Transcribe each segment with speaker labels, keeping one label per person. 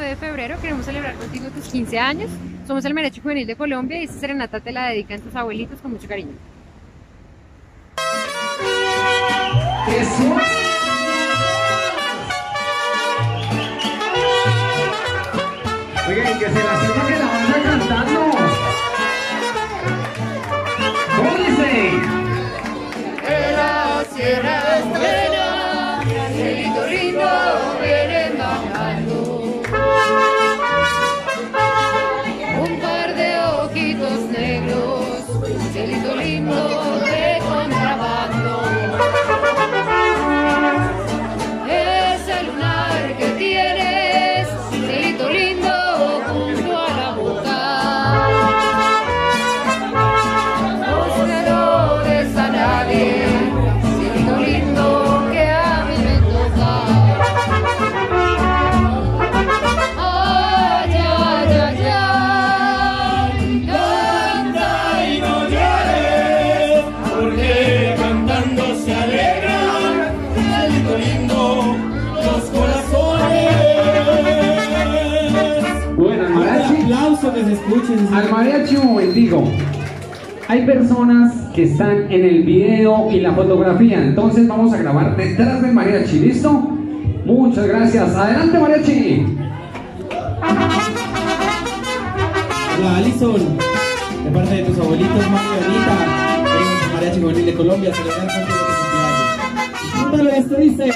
Speaker 1: de febrero queremos celebrar contigo tus 15 años. Somos el Mariachi Juvenil de Colombia y esta serenata te la dedican tus abuelitos con mucho cariño.
Speaker 2: Eso. Oigan, que se la sepa que la van cantando. ¿Cómo dice?
Speaker 3: En la sierra estrella, cielito lindo viene bajando. Un par de ojitos negros, cielito lindo de contrabando. Ese lunar que tienes, cielito lindo junto a la boca. No se lo des a nadie, cielito lindo que a mí me toca. Ay, ay, ay, ay, canta y no llores, porque cantando se alegran, cielito lindo, los corazones.
Speaker 2: Bueno, al mariachi.
Speaker 4: Un aplauso que se escuche.
Speaker 2: Al mariachi un momentico. Hay personas que están en el video y la fotografía, entonces vamos a grabar detrás del mariachi, ¿listo? Muchas gracias. Adelante, mariachi.
Speaker 4: Hola, Alison, de parte de tus abuelitos, Mario y Anita, venimos al Mariachi Juvenil de Colombia a celebrar contigo tu cumpleaños. Disfrútalo, esto dice: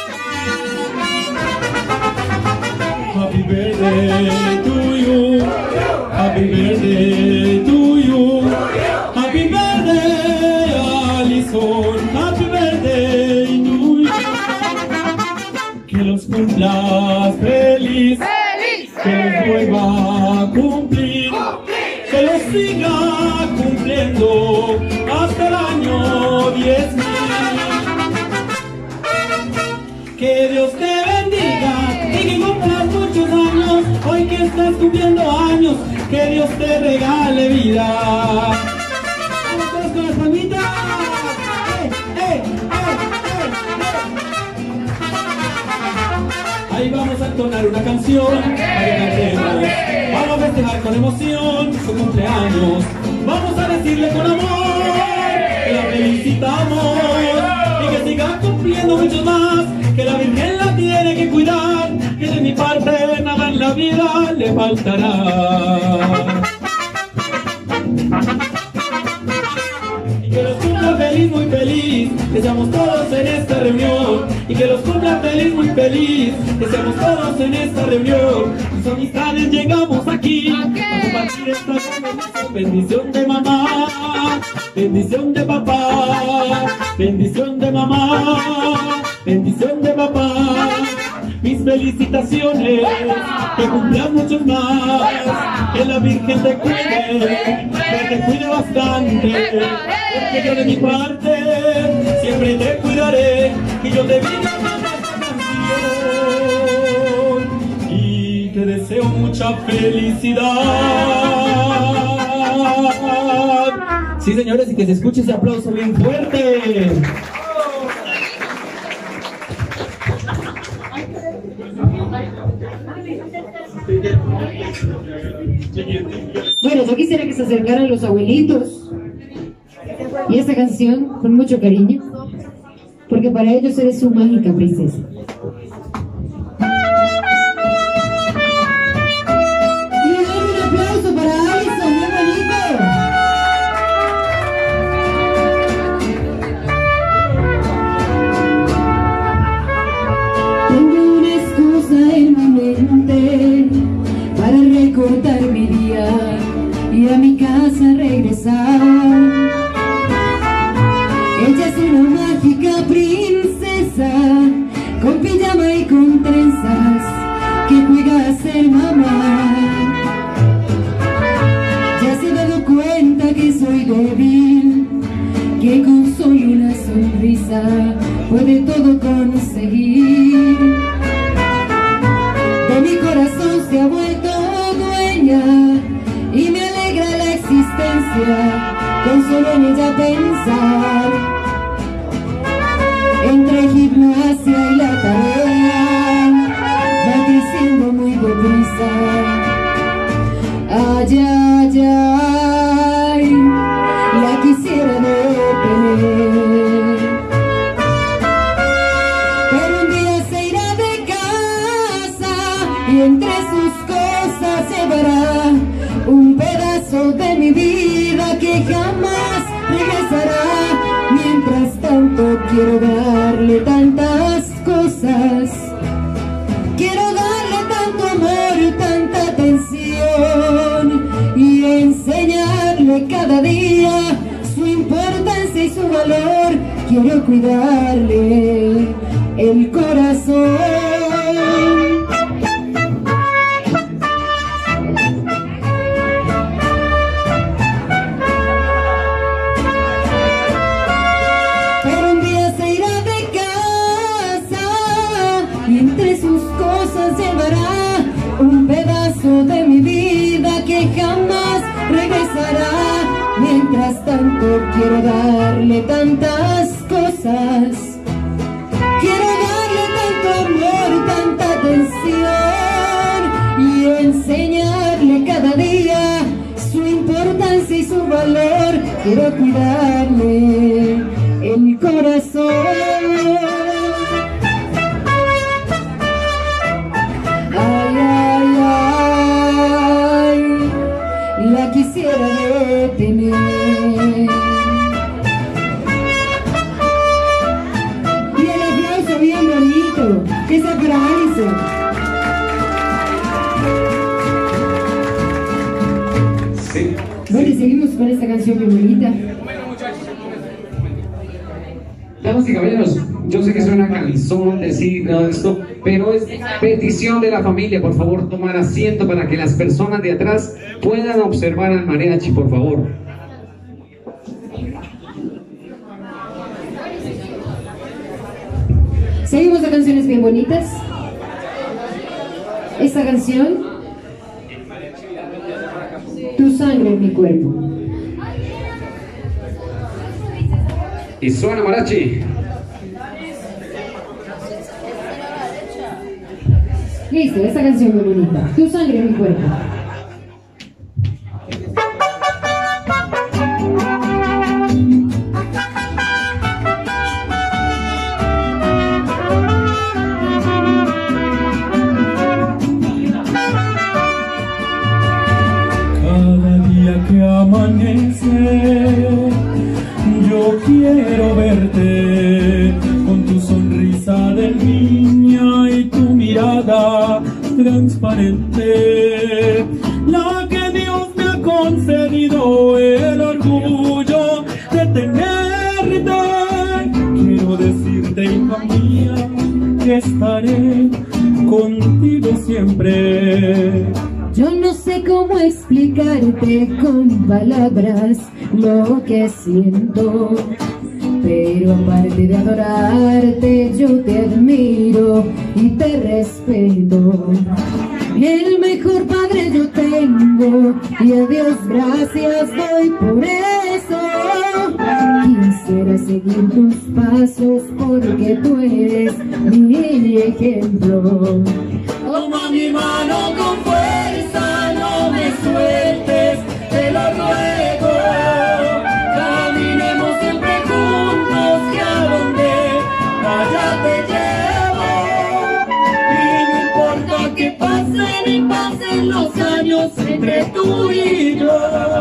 Speaker 4: Happy birthday to you, happy birthday to you, happy birthday, Alison, happy birthday to you. Que los cumplas feliz, que los vuelva a cumplir, que los siga cumpliendo hasta el año 10.000. Que Dios te bendiga y que cumplas muchos años, hoy que estás cumpliendo años, que Dios te regale vida. Vamos todos con las palmitas. Ahí vamos a entonar una canción para que cantemos. Vamos a festejar con emoción su cumpleaños. Vamos a decirle con amor que la felicitamos y que siga cumpliendo muchos más, que la Virgen la tiene que cuidar, que de mi parte nada en la vida le faltará. Y que los cumpla feliz, muy feliz, que seamos todos en esta reunión. Y que los cumpla feliz, muy feliz, que seamos todos en esta reunión. Tus amistades llegamos aquí a compartir esta bendición. Bendición de mamá, bendición de papá, bendición de mamá, bendición de papá. Mis felicitaciones, que cumplas muchos más, que la Virgen te cuide, que te cuide bastante, porque yo de mi parte siempre te cuidaré, que yo te vi cantando esta canción y te deseo mucha felicidad. Sí, señores, y que se escuche ese aplauso bien fuerte.
Speaker 5: Bueno, yo quisiera que se acercaran los abuelitos y esta canción con mucho cariño, porque para ellos eres su mágica princesa. Y le doy un aplauso para Alison, bien bonito. Tengo una excusa en mi mente para recortar mi día y a mi casa regresar. Ella es una mágica princesa con pijama y con trenzas que juega a ser mamá. Ya se ha dado cuenta que soy débil, que con solo una sonrisa puede todo conseguir. De mi corazón se ha vuelto dueña y me alegra la existencia con solo en ella pensar. Entre gimnasia y la tarea va creciendo muy deprisa. casa. Ay, ay, ay, la quisiera detener, pero un día se irá de casa y entre sus cosas llevará un pedazo de mi vida que jamás regresará. Mientras tanto quiero darle tantas cosas, quiero darle tanto amor y tanta atención y enseñarle cada día su importancia y su valor. Quiero cuidarle el corazón. Un pedazo de mi vida que jamás regresará. Mientras tanto quiero darle tantas cosas, quiero darle tanto amor y tanta atención y enseñarle cada día su importancia y su valor. Quiero cuidarle el corazón. La quisiera detener. Y el aplauso bien bonito, que sea para Alison.
Speaker 2: Sí.
Speaker 5: Bueno, y seguimos con esta canción bien bonita.
Speaker 2: Damas y caballeros, yo sé que suena canzón decir todo esto, pero es petición de la familia, por favor, tomar asiento para que las personas de atrás puedan observar al mariachi, por favor.
Speaker 5: Seguimos a canciones bien bonitas. Esta canción, Tu sangre en mi cuerpo.
Speaker 2: Y suena mariachi.
Speaker 5: Listo, esta canción muy bonita. Tu sangre en mi cuerpo.
Speaker 4: Cada día que amanece, yo quiero verte con tu sonrisa de niña y tu mirada transparente, la que Dios me ha concedido el orgullo de tenerte. Quiero decirte, hija mía, que estaré contigo siempre.
Speaker 5: Yo no sé cómo explicarte con palabras lo que siento, pero aparte de adorarte, yo te admiro y te respeto. El mejor padre yo tengo y a Dios gracias doy por eso. Quisiera seguir tus pasos porque tú eres mi ejemplo.
Speaker 4: Toma mi mano con fuerza, no me sueltes, te lo ruego. Caminemos siempre juntos, que a donde vaya te llevo. Y no importa que pasen y pasen los años entre tú y yo,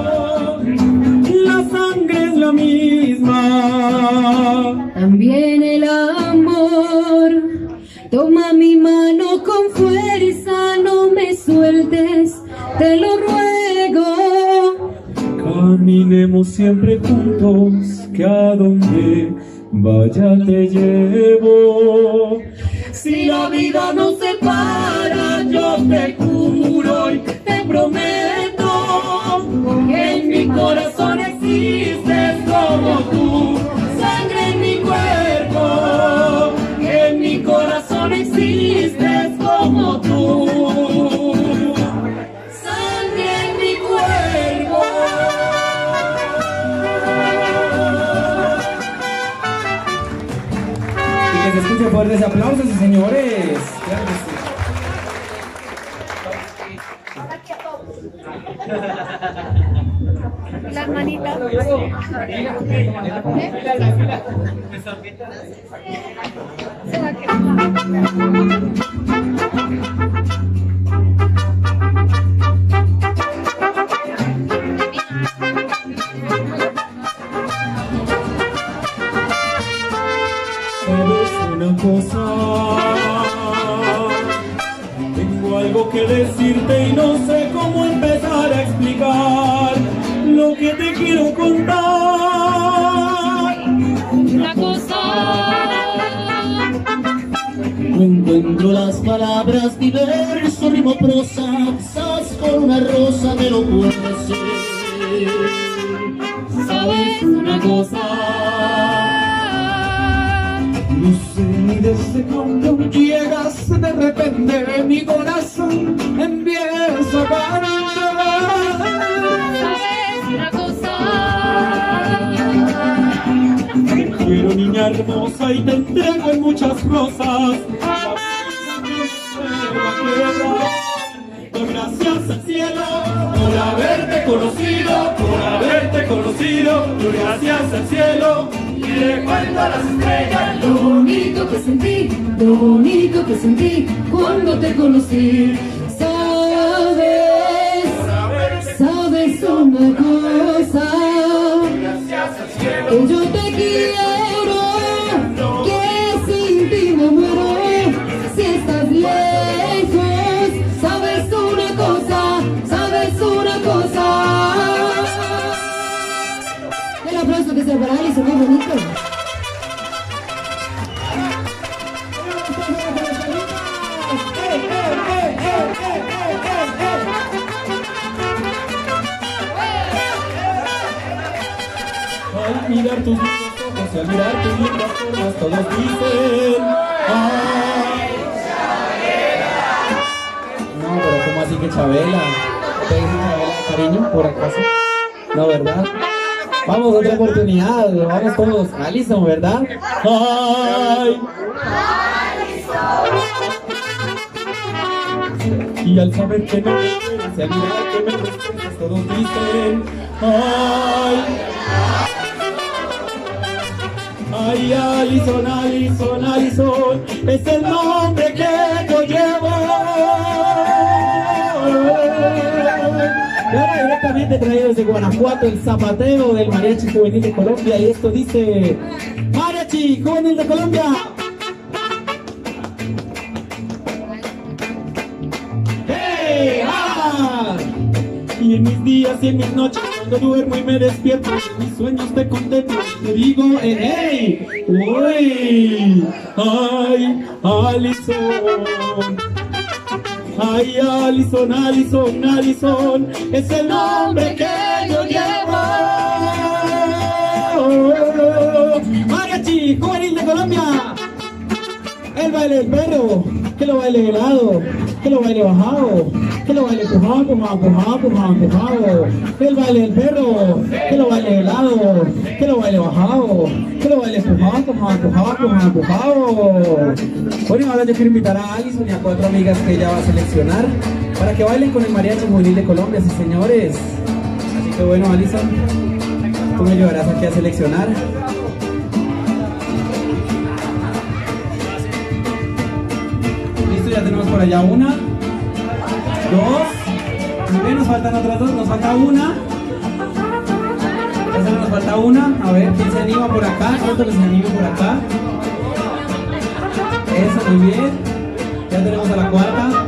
Speaker 4: la sangre es la misma.
Speaker 5: También el amor. Toma mi mano con fuerza, no me sueltes, te lo ruego.
Speaker 4: Caminemos siempre juntos, que a donde vaya te llevo. Si la vida nos separa, yo te juro y te prometo que en mi corazón existes como tú. Sangre en mi cuerpo, que en mi corazón existes como tú. Sangre en mi cuerpo. Y que se escuchen fuertes aplausos, señores. Claro que sí.
Speaker 1: Las manitas. Se va a
Speaker 4: ¿Sabes una cosa? Tengo algo que decirte y no sé cómo empezar a explicar lo que te quiero contar.
Speaker 3: Una cosa,
Speaker 4: No encuentro las palabras, ni verso, rimo, prosa, quizás con una rosa me lo puedo decir.
Speaker 3: ¿sabes una cosa?
Speaker 4: No sé ni desde cuándo llegas, de repente mi corazón empieza a cantar.
Speaker 3: ¿Sabes una cosa?
Speaker 4: Te quiero, niña hermosa, y te entrego en muchas cosas. Doy gracias al cielo por haberte conocido, doy gracias al cielo y le cuento a las estrellas
Speaker 3: Lo bonito que sentí cuando te conocí. Sabes una cosa, que yo te quiero, que sin ti me muero. Si estás lejos, sabes una cosa.
Speaker 5: El aplauso que se para Alison, muy bonito.
Speaker 4: Al mirar tus lindos ojos y al mirar tus lindas formas, todos dicen ¡ay, Chabela! No, pero ¿cómo así que Chabela? ¿Te dicen Chabela, cariño, por acaso? No, ¿verdad? Vamos, otra oportunidad, vamos todos. Alison, ¿verdad? ¡Ay! Y al saber que no me quieres, y al mirar que me respetas, todos dicen ¡ay! Ay, Alison, Alison, Alison, es el nombre que yo llevo. Y ahora directamente traído desde Guanajuato, el zapateo del Mariachi Juvenil de Colombia. Y esto dice: Mariachi Juvenil de Colombia. ¡Hey! ¡Ah! Y en mis días y en mis noches, cuando duermo y me despierto, en mis sueños te contemplo, te digo, ¡hey! ¡Uy! ¡Ay, Alison! ¡Ay, Alison, Alison, Alison! ¡Es el nombre que yo llevo! ¡Mariachi Juvenil de Colombia! El baile del perro, que lo baile helado, que lo baile bajado, que lo baile empujado, empujado. El baile del perro, que lo baile helado, que lo baile bajado, que lo baile empujado. Bueno, ahora yo quiero invitar a Alison y a 4 amigas que ella va a seleccionar para que bailen con el Mariachi Juvenil de Colombia, sí señores. Así que bueno, Alison, tú me ayudarás aquí a seleccionar. Ya tenemos por allá una, 2, muy bien, nos faltan otras 2, nos falta una, esa nos falta una, a ver, ¿quién se anima por acá? ¿Cuántos les anima por acá? Eso, muy bien, ya tenemos a la 4.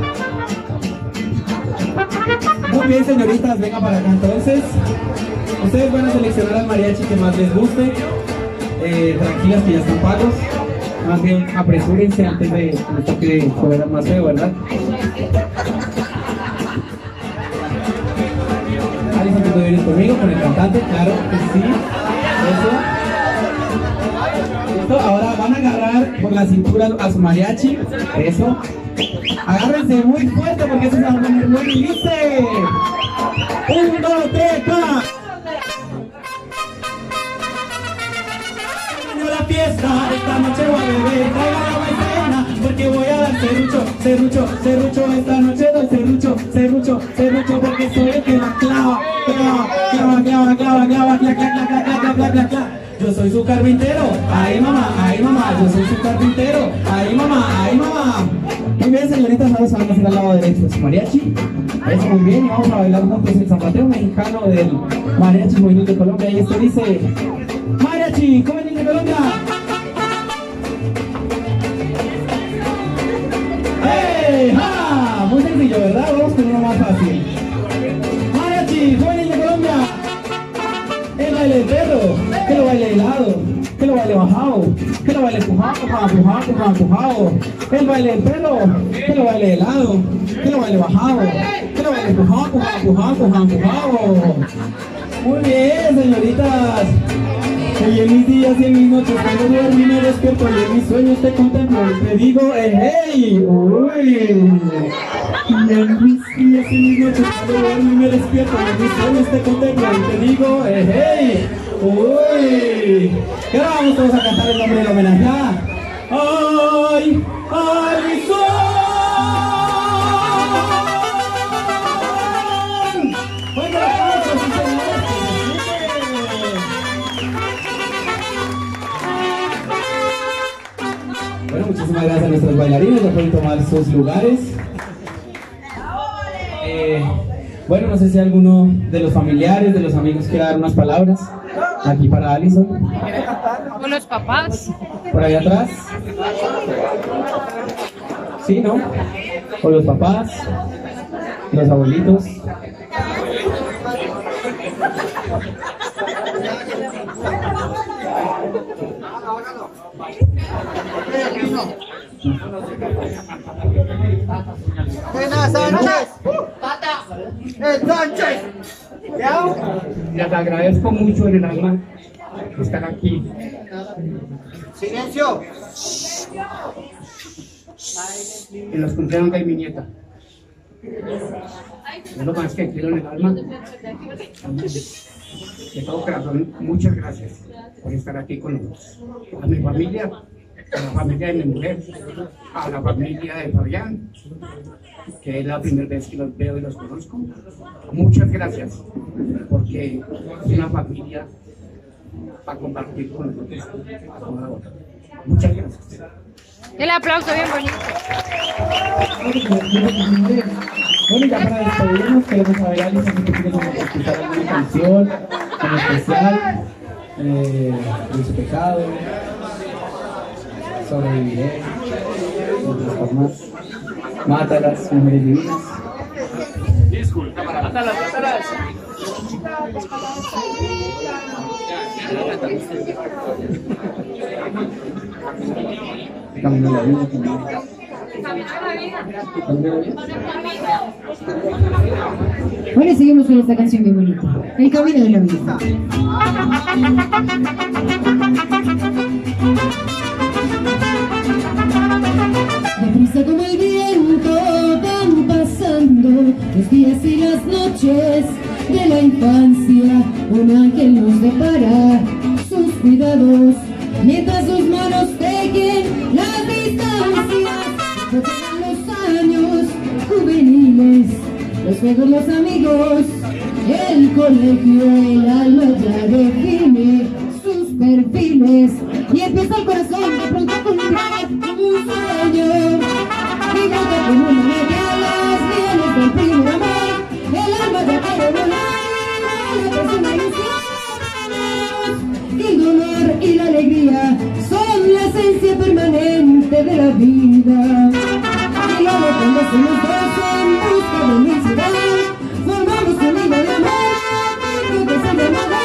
Speaker 4: Muy bien, señoritas, vengan para acá entonces. Ustedes van a seleccionar al mariachi que más les guste, tranquilas que ya están pagos. Más bien, apresúrense antes de esto que fuera más feo, ¿verdad? Alison, ¿tú vienes conmigo, con el cantante? Claro que sí. Eso. Listo, ahora van a agarrar por la cintura a su mariachi. Eso. Agárrense muy fuerte porque eso se va a poner muy lice. 1, 2, 3, ¡pa! La fiesta, esta noche voy a beber, traigan la maicena, porque voy a dar serrucho, esta noche doy serrucho, serrucho, serrucho, porque soy el que la clava, clava, clava, clava, clava, clava, clava, clava, clava, clava, clava, clava. Yo soy su carpintero, ay mamá, yo soy su carpintero, ay mamá, ay mamá. Muy bien, señoritas, ahora se van a hacer al lado derecho su mariachi. Eso muy bien, y vamos a bailar juntos el zapateo mexicano del Mariachi Juvenil de Colombia. Y esto dice: Mariachi Juvenil de Colombia. ¡Hey! ¡Ja! Muy sencillo, ¿verdad? Vamos con uno más fácil. Mariachi Juvenil de Colombia. El baile del perro, que lo baile de lado, que lo baile bajado, que lo baile empujado, empujado. El baile del perro, que lo baile de lado, que lo baile bajado, que lo baile empujado. Muy bien, señoritas. Y en mis días y en mis noches cuando duermo y me despierto y en mis sueños te contemplo y te digo, hey, uy. Y en mis días y en mis noches cuando duermo y me despierto y en mis sueños te contemplo y te digo, hey, uy. Y ahora vamos todos a cantar el nombre del homenajeada. Ay, ay, sol. Bueno, bueno, muchísimas gracias a nuestros bailarines, ya pueden tomar sus lugares. Bueno, no sé si alguno de los familiares, de los amigos quiera dar unas palabras. Aquí para Alison.
Speaker 1: Con los papás.
Speaker 4: Por ahí atrás. Sí, ¿no? Con los papás, los abuelitos.
Speaker 6: Les agradezco mucho en el alma estar aquí.
Speaker 7: ¡Silencio!
Speaker 6: En los cumpleaños de mi nieta. Es lo más que quiero en el alma. De todo corazón, muchas gracias por estar aquí con nosotros. A mi familia, a la familia de mi mujer, a la familia de Fabián, que es la primera vez que los veo y los conozco. Muchas gracias, porque es una familia para compartir con nosotros a toda hora. Muchas gracias.
Speaker 1: El aplauso bien bonito.
Speaker 4: Bueno, ya para despedirnos queremos saber, Alison, si tú quieres escuchar alguna canción en especial de su pecado, sobreviviré, otras formas, mátalas, mujeres divinas.
Speaker 6: Mátalas.
Speaker 4: Camino de la vida,
Speaker 5: Bueno, seguimos con esta canción bien bonita. El camino de la vida. Deprisa como el viento van pasando los días y las noches de la infancia. Un ángel nos depara sus cuidados mientras sus manos tejen las distancias. Pasan los años juveniles, los juegos, los amigos, el colegio, el alma ya define sus perfiles y empieza el corazón de pronto a cumplir un sueño. Y brota como una alas, vienes del primer amor, el alma ya quiere volar, la persona ilusiones. El dolor y la alegría son la esencia permanente de la vida. Y luego cuando somos dos en busca de felicidad, formamos un hilo de amor, que se llama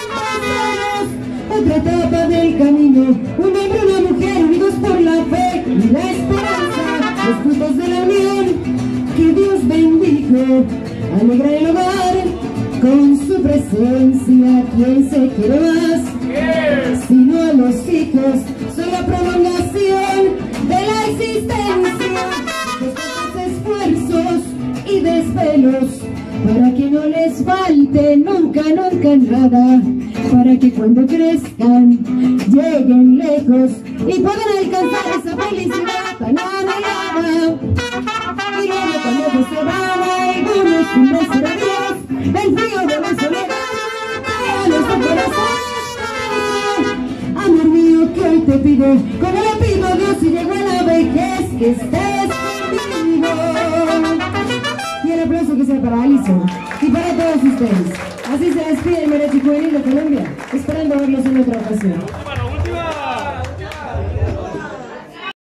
Speaker 5: otra etapa del camino, un hombre y una mujer unidos por la fe y la esperanza, los frutos de la unión que Dios bendijo, alegra el hogar con su presencia. ¿Quién se quiere más? Sino a los hijos, son la prolongación de la existencia, de esfuerzos y desvelos, para que no les falte nunca, nunca nada, para que cuando crezcan lleguen lejos y puedan alcanzar esa felicidad tan anhelada. Y luego cuando se va contigo, como lo pido Dios si llego a la vejez, que estés conmigo. Y el aplauso que sea para Alison y para todos ustedes. Así se despide el Mariachi Juvenil de Colombia, esperando verlos en otra ocasión.